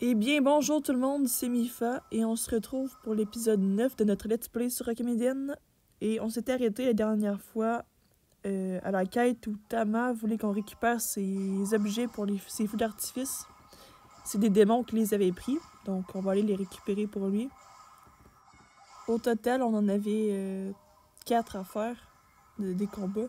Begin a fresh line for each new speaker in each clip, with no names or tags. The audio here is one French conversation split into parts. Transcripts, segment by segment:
Eh bien, bonjour tout le monde, c'est Mifa et on se retrouve pour l'épisode 9 de notre Let's Play sur Rockamidienne. Et on s'était arrêté la dernière fois à la quête où Tama voulait qu'on récupère ses objets pour ses feux d'artifice. C'est des démons qui les avaient pris, donc on va aller les récupérer pour lui. Au total, on en avait 4 à faire, des combats.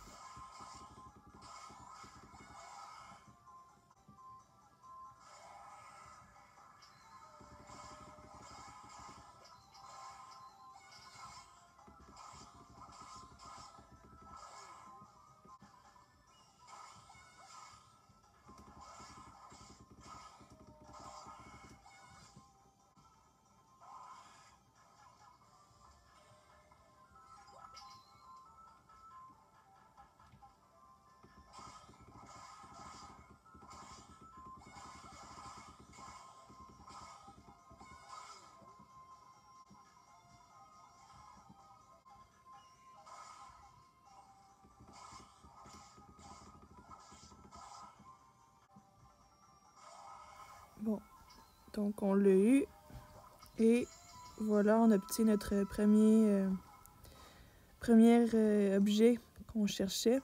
Bon, donc on l'a eu. Et voilà, on obtient notre premier objet qu'on cherchait.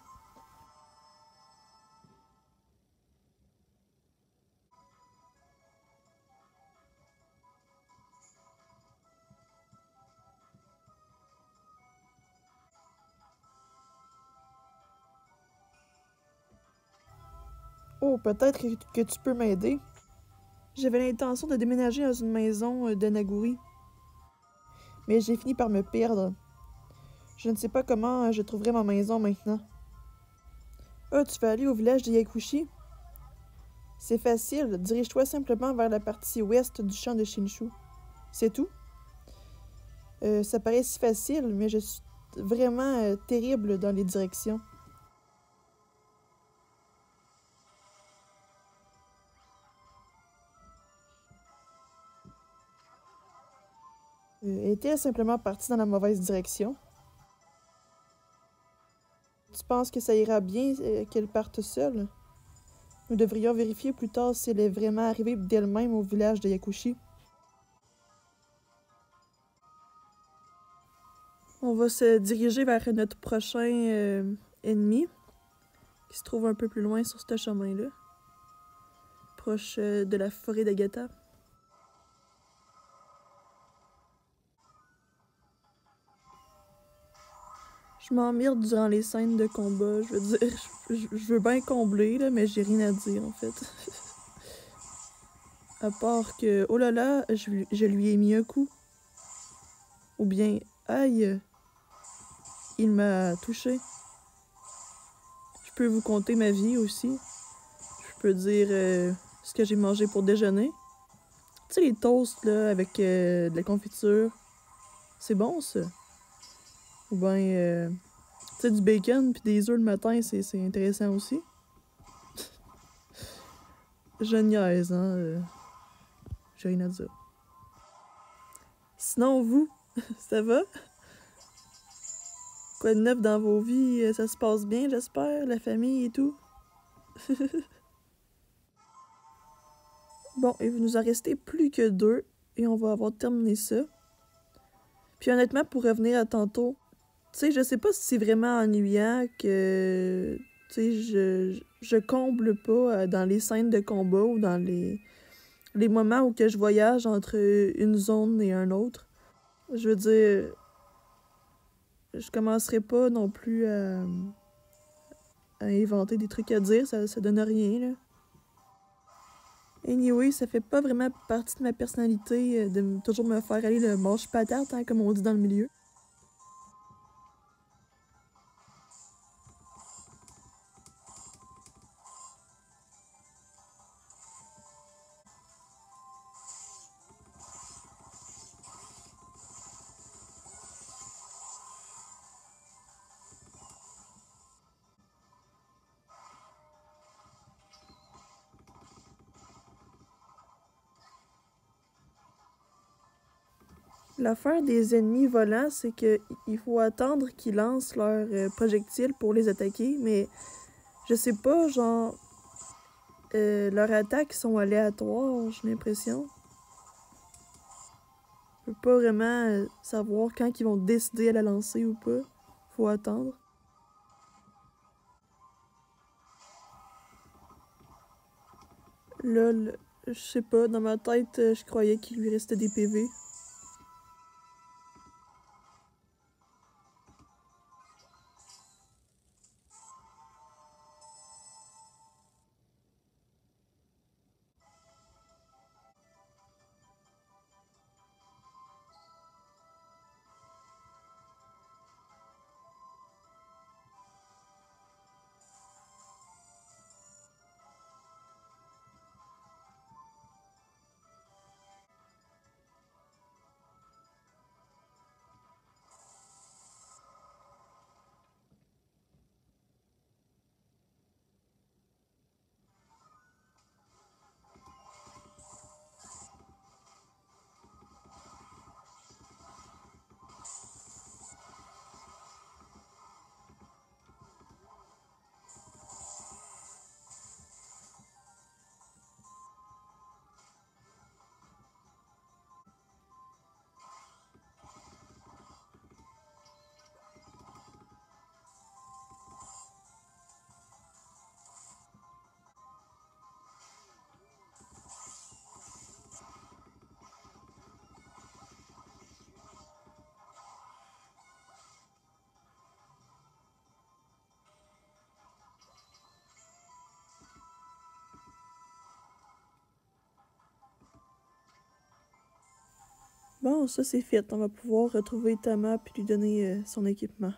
Oh, peut-être que tu peux m'aider. J'avais l'intention de déménager dans une maison de Naguri. Mais j'ai fini par me perdre. Je ne sais pas comment je trouverai ma maison maintenant. Ah, tu vas aller au village de Yakushi? C'est facile, dirige-toi simplement vers la partie ouest du champ de Shinshu. C'est tout? Ça paraît si facile, mais je suis vraiment terrible dans les directions. Était-elle simplement partie dans la mauvaise direction? Tu penses que ça ira bien qu'elle parte seule? Nous devrions vérifier plus tard si elle est vraiment arrivée d'elle-même au village de Yakushi. On va se diriger vers notre prochain ennemi, qui se trouve un peu plus loin sur ce chemin-là, proche de la forêt d'Agata. Je m'emmerde durant les scènes de combat, je veux dire, je veux bien combler, là, mais j'ai rien à dire, en fait. À part que, oh là là, je lui ai mis un coup. Ou bien, aïe, il m'a touché. Je peux vous conter ma vie aussi. Je peux dire ce que j'ai mangé pour déjeuner. Tu sais, les toasts, là, avec de la confiture. C'est bon, ça. Ou bien, tu sais, du bacon puis des œufs le matin, c'est intéressant aussi. Je niaise, hein. J'ai rien à dire. Sinon, vous, ça va? Quoi de neuf dans vos vies? Ça se passe bien, j'espère? La famille et tout? Bon, il nous en restait plus que 2 et on va avoir terminé ça. Puis honnêtement, pour revenir à tantôt, tu sais, je sais pas si c'est vraiment ennuyant que, tu sais, je comble pas dans les scènes de combat ou dans les moments où que je voyage entre une zone et un autre. Je veux dire, je commencerai pas non plus à inventer des trucs à dire, ça donne rien, là. Anyway, ça fait pas vraiment partie de ma personnalité de toujours me faire aller le manche-patate, hein, comme on dit dans le milieu. L'affaire des ennemis volants, c'est que il faut attendre qu'ils lancent leurs projectiles pour les attaquer, mais je sais pas, genre, Leurs attaques sont aléatoires, j'ai l'impression. Je peux pas vraiment savoir quand ils vont décider à la lancer ou pas. Faut attendre. Lol, je sais pas, dans ma tête, je croyais qu'il lui restait des PV. Bon, ça c'est fait. On va pouvoir retrouver Tama puis lui donner son équipement.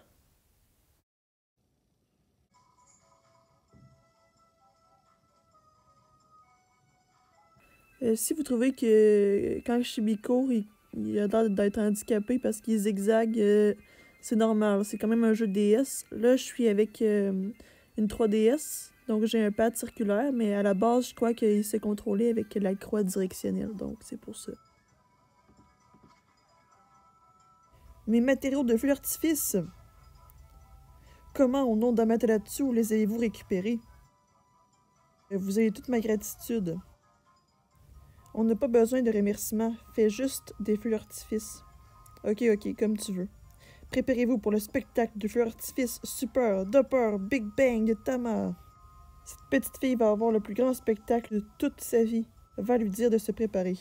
Si vous trouvez que quand Shibiko il a l'air d'être handicapé parce qu'il zigzague, c'est normal. C'est quand même un jeu DS. Là, je suis avec une 3DS, donc j'ai un pad circulaire, mais à la base, je crois qu'il s'est contrôlé avec la croix directionnelle, donc c'est pour ça. Mes matériaux de feu d'artifice! Comment, au nom d'Amaterasu, les avez-vous récupérés? Vous avez toute ma gratitude. On n'a pas besoin de remerciements, fais juste des feux d'artifice. Ok, comme tu veux. Préparez-vous pour le spectacle de feux d'artifice Super Duper Big Bang de Tama. Cette petite fille va avoir le plus grand spectacle de toute sa vie. Va lui dire de se préparer.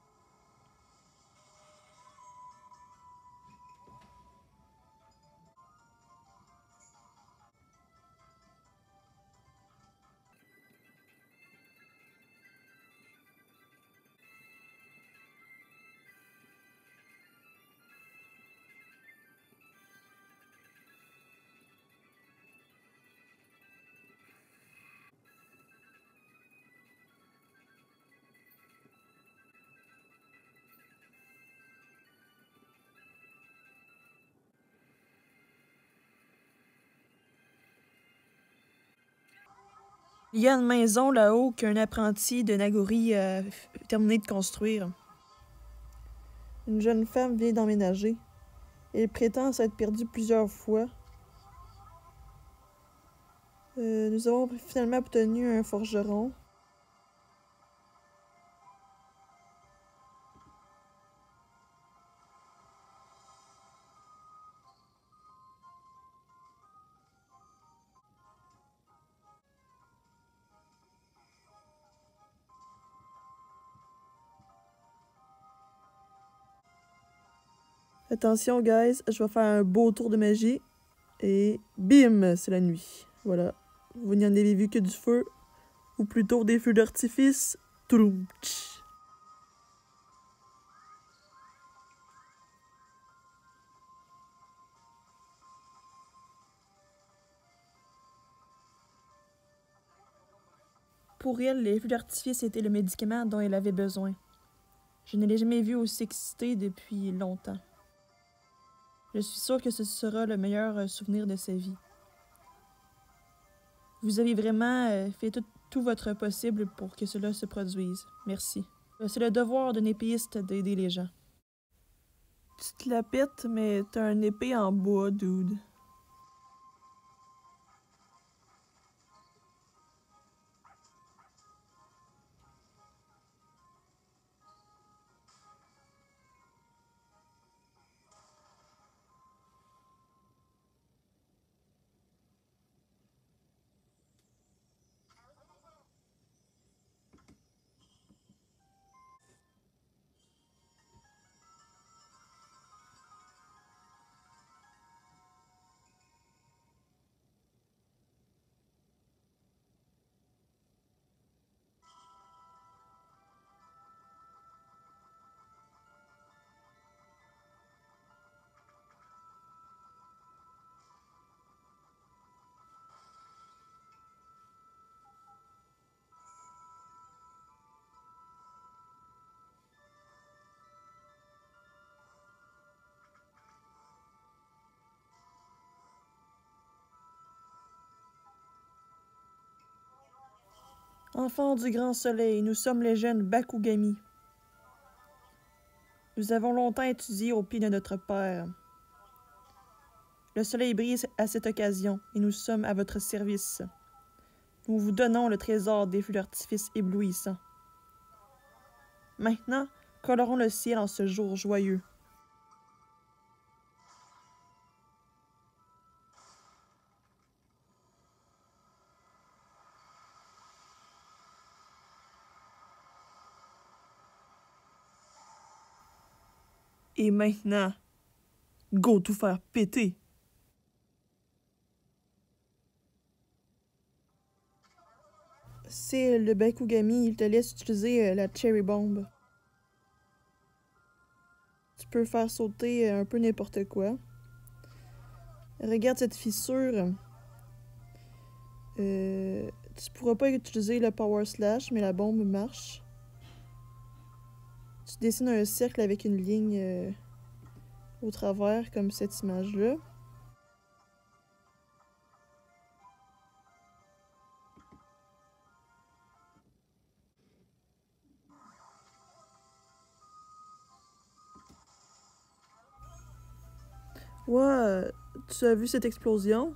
Il y a une maison là-haut qu'un apprenti de Nagori a terminé de construire. Une jeune femme vient d'emménager. Elle prétend s'être perdue plusieurs fois. Nous avons finalement obtenu un forgeron. Attention, guys, je vais faire un beau tour de magie. Et bim, c'est la nuit. Voilà. Vous n'y en avez vu que du feu. Ou plutôt des feux d'artifice. Touloumtch. Pour elle, les feux d'artifice étaient le médicament dont elle avait besoin. Je ne l'ai jamais vue aussi excitée depuis longtemps. Je suis sûre que ce sera le meilleur souvenir de sa vie. Vous avez vraiment fait tout votre possible pour que cela se produise. Merci. C'est le devoir d'un épéiste d'aider les gens. Tu te la pètes, mais t'as un épée en bois, dude. Enfants du grand soleil, nous sommes les jeunes Bakugami. Nous avons longtemps étudié au pied de notre père. Le soleil brille à cette occasion et nous sommes à votre service. Nous vous donnons le trésor des feux d'artifice éblouissants. Maintenant, colorons le ciel en ce jour joyeux. Et maintenant, go tout faire péter! C'est le Bakugami, il te laisse utiliser la Cherry Bomb. Tu peux faire sauter un peu n'importe quoi. Regarde cette fissure. Tu pourras pas utiliser le Power Slash, mais la bombe marche. Tu dessines un cercle avec une ligne au travers, comme cette image-là. Ouais, tu as vu cette explosion?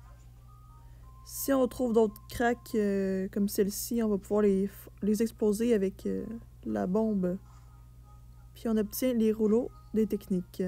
Si on trouve d'autres cracks comme celle-ci, on va pouvoir les exploser avec la bombe. Puis on obtient les rouleaux des techniques.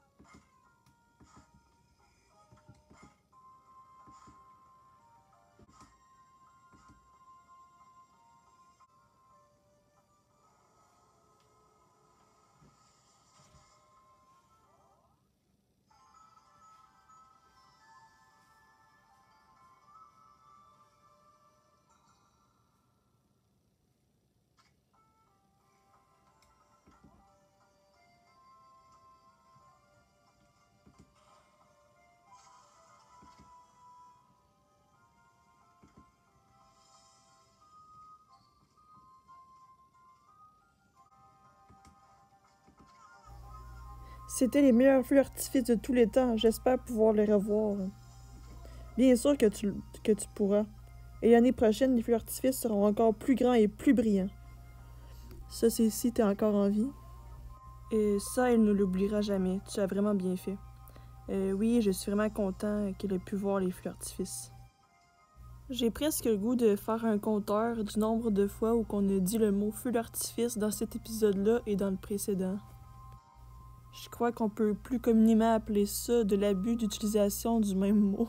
C'était les meilleurs feux d'artifice de tous les temps. J'espère pouvoir les revoir. Bien sûr que tu pourras. Et l'année prochaine, les feux d'artifice seront encore plus grands et plus brillants. Ça, c'est si t'es encore en vie. Et ça, il ne l'oubliera jamais. Tu as vraiment bien fait. Oui, je suis vraiment content qu'il ait pu voir les feux d'artifice. J'ai presque le goût de faire un compteur du nombre de fois où qu'on a dit le mot feu d'artifice dans cet épisode-là et dans le précédent. Je crois qu'on peut plus communément appeler ça de l'abus d'utilisation du même mot.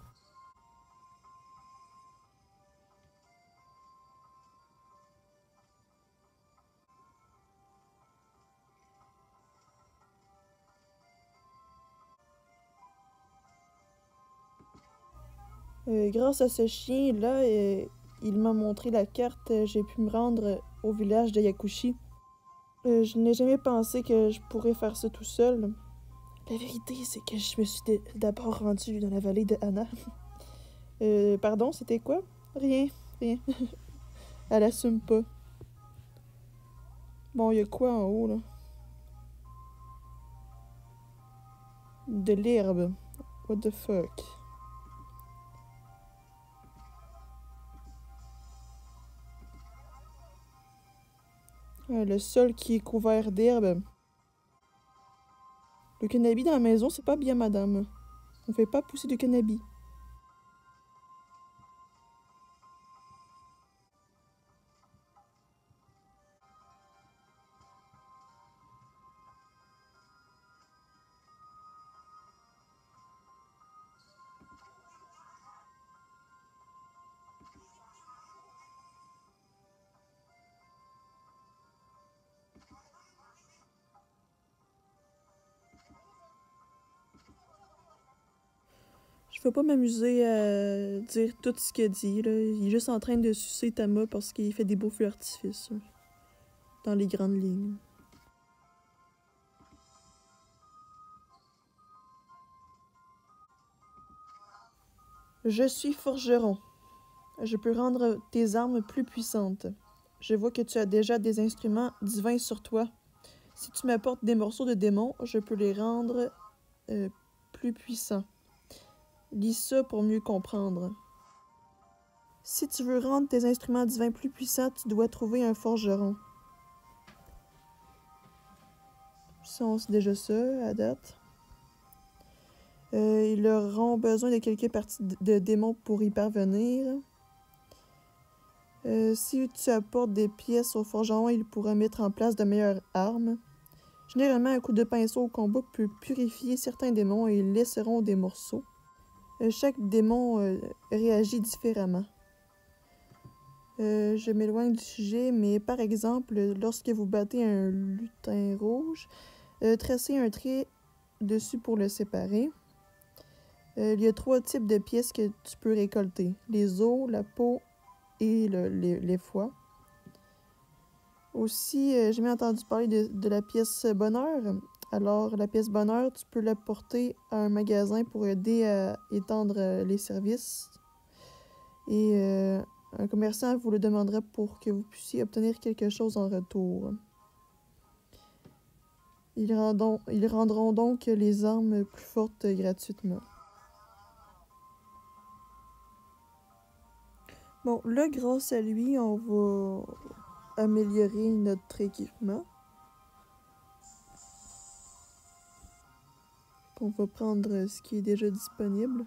Grâce à ce chien-là, il m'a montré la carte. J'ai pu me rendre au village de Yakushi. Je n'ai jamais pensé que je pourrais faire ça tout seul. La vérité, c'est que je me suis d'abord rendue dans la vallée de Hana. Pardon, c'était quoi? Rien, rien. Elle assume pas. Bon, il y a quoi en haut, là? De l'herbe. What the fuck? Le sol qui est couvert d'herbe. Le cannabis dans la maison, c'est pas bien, madame. On fait pas pousser de cannabis. Je vais pas m'amuser à dire tout ce qu'il dit, là. Il est juste en train de sucer Tama parce qu'il fait des beaux feux d'artifice. Dans les grandes lignes. Je suis forgeron. Je peux rendre tes armes plus puissantes. Je vois que tu as déjà des instruments divins sur toi. Si tu m'apportes des morceaux de démons, je peux les rendre plus puissants. Lis ça pour mieux comprendre. Si tu veux rendre tes instruments divins plus puissants, tu dois trouver un forgeron. Ça, on sait déjà ça, à date. Ils auront besoin de quelques parties de démons pour y parvenir. Si tu apportes des pièces au forgeron, il pourra mettre en place de meilleures armes. Généralement, un coup de pinceau au combat peut purifier certains démons et ils laisseront des morceaux. Chaque démon réagit différemment. Je m'éloigne du sujet, mais par exemple, lorsque vous battez un lutin rouge, tracez un trait dessus pour le séparer. Il y a 3 types de pièces que tu peux récolter. Les os, la peau et les foies. Aussi, j'ai jamais entendu parler de la pièce bonheur. Alors, la pièce bonheur, tu peux la porter à un magasin pour aider à étendre les services. Et un commerçant vous le demandera pour que vous puissiez obtenir quelque chose en retour. Ils rendront donc les armes plus fortes gratuitement. Bon, là, grâce à lui, on va améliorer notre équipement. On va prendre ce qui est déjà disponible.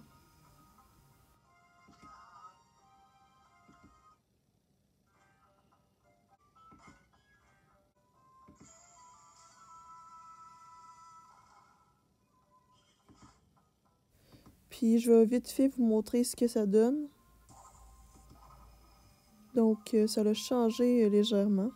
Puis je vais vite fait vous montrer ce que ça donne. Donc ça l'a changé légèrement.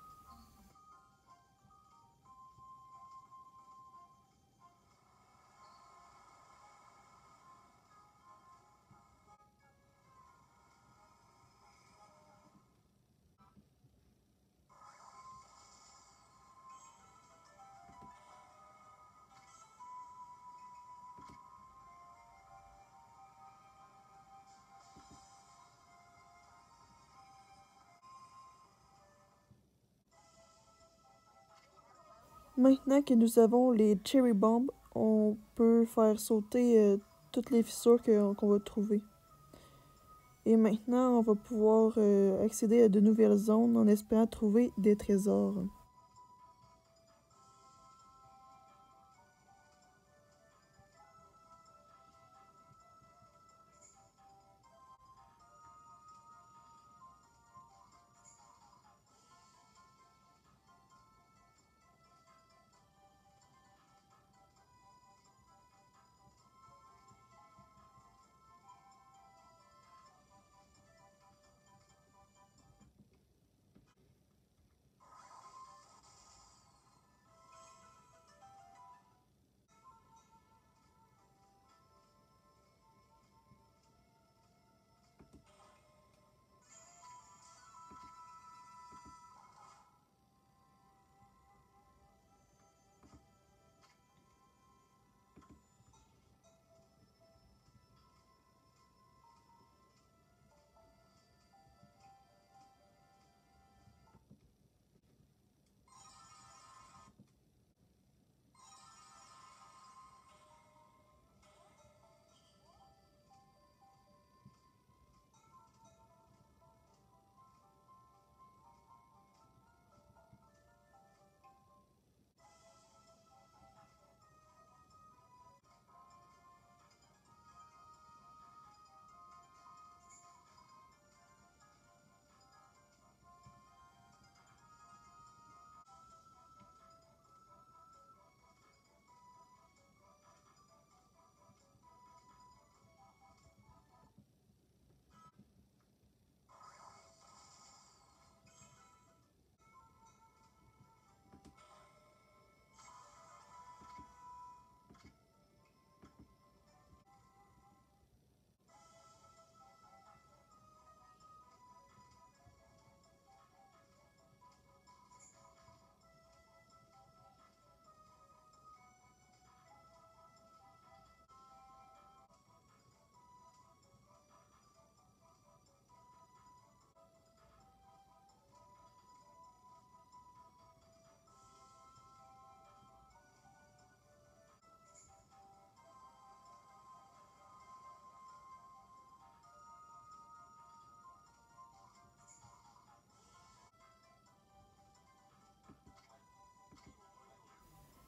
Maintenant que nous avons les Cherry Bombs, on peut faire sauter toutes les fissures qu'on va trouver. Et maintenant, on va pouvoir accéder à de nouvelles zones en espérant trouver des trésors.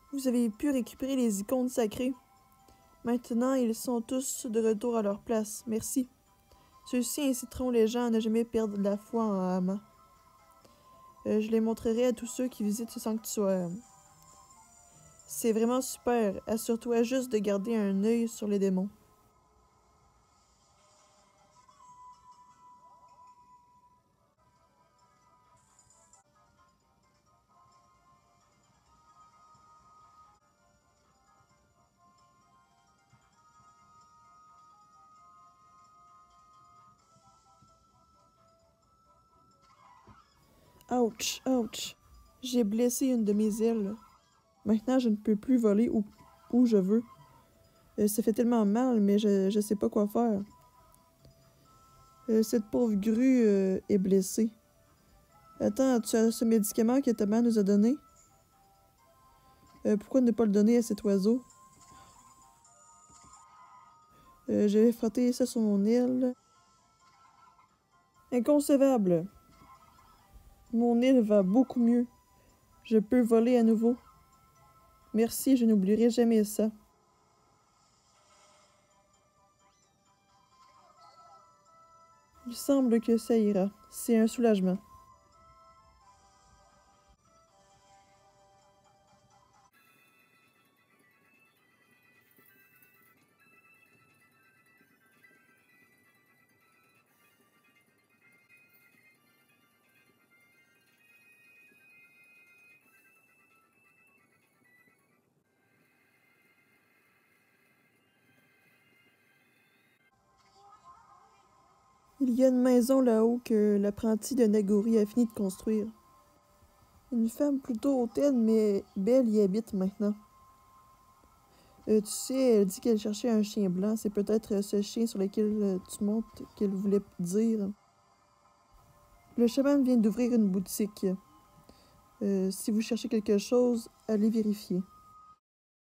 Vous avez pu récupérer les icônes sacrées. Maintenant, ils sont tous de retour à leur place. Merci. Ceux-ci inciteront les gens à ne jamais perdre la foi en Hama. Je les montrerai à tous ceux qui visitent ce sanctuaire. C'est vraiment super. Assure-toi juste de garder un œil sur les démons. Ouch, ouch. J'ai blessé une de mes ailes. Maintenant, je ne peux plus voler où je veux. Ça fait tellement mal, mais je sais pas quoi faire. Cette pauvre grue est blessée. Attends, tu as ce médicament que ta mère nous a donné? Pourquoi ne pas le donner à cet oiseau? Je vais frotter ça sur mon île. Inconcevable! Mon île va beaucoup mieux. Je peux voler à nouveau. Merci, je n'oublierai jamais ça. Il semble que ça ira. C'est un soulagement. Il y a une maison là-haut que l'apprenti de Nagori a fini de construire. Une femme plutôt hautaine mais belle y habite maintenant. Tu sais, elle dit qu'elle cherchait un chien blanc. C'est peut-être ce chien sur lequel tu montes qu'elle voulait dire. Le chaman vient d'ouvrir une boutique. Si vous cherchez quelque chose, allez vérifier.